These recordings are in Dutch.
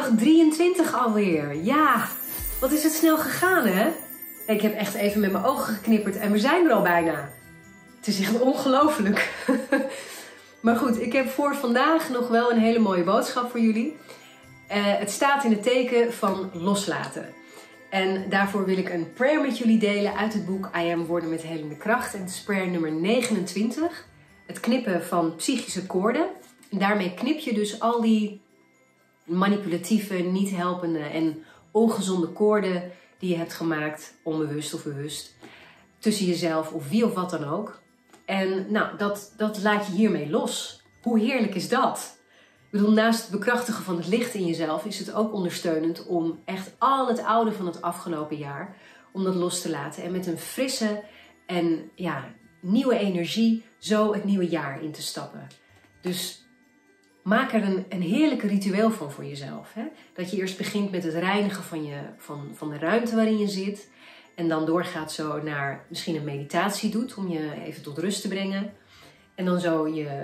Dag 23 alweer. Ja, wat is het snel gegaan, hè? Ik heb echt even met mijn ogen geknipperd en we zijn er al bijna. Het is echt ongelooflijk. Maar goed, ik heb voor vandaag nog wel een hele mooie boodschap voor jullie. Het staat in het teken van loslaten. En daarvoor wil ik een prayer met jullie delen uit het boek I Am Woorden met Helende Kracht. En het is prayer nummer 29. Het knippen van psychische koorden. En daarmee knip je dus al die manipulatieve, niet helpende en ongezonde koorden die je hebt gemaakt, onbewust of bewust, tussen jezelf of wie of wat dan ook. En nou, dat laat je hiermee los. Hoe heerlijk is dat? Ik bedoel, naast het bekrachtigen van het licht in jezelf is het ook ondersteunend om echt al het oude van het afgelopen jaar, om dat los te laten en met een frisse en nieuwe energie zo het nieuwe jaar in te stappen. Dus maak er een heerlijke ritueel van voor jezelf. Hè? Dat je eerst begint met het reinigen van de ruimte waarin je zit. En dan doorgaat zo naar misschien een meditatie doet om je even tot rust te brengen. En dan zo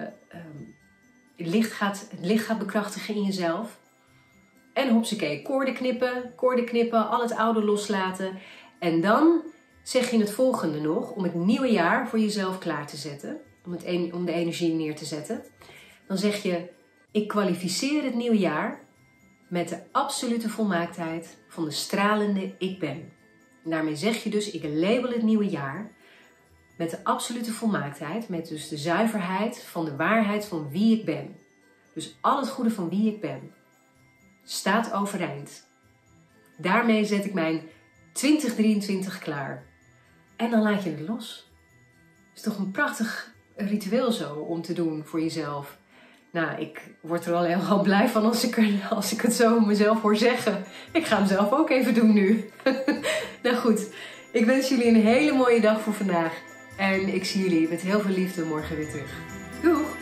het licht gaat bekrachtigen in jezelf. En hopsakee, koorden knippen, al het oude loslaten. En dan zeg je het volgende nog om het nieuwe jaar voor jezelf klaar te zetten. Om de energie neer te zetten. Dan zeg je: ik kwalificeer het nieuwe jaar met de absolute volmaaktheid van de stralende ik ben. En daarmee zeg je dus: ik label het nieuwe jaar met de absolute volmaaktheid, met dus de zuiverheid van de waarheid van wie ik ben. Dus al het goede van wie ik ben staat overeind. Daarmee zet ik mijn 2023 klaar. En dan laat je het los. Het is toch een prachtig ritueel zo om te doen voor jezelf. Nou, ik word er al heel blij van als ik het zo mezelf hoor zeggen. Ik ga hem zelf ook even doen nu. Nou goed, ik wens jullie een hele mooie dag voor vandaag. En ik zie jullie met heel veel liefde morgen weer terug. Doeg!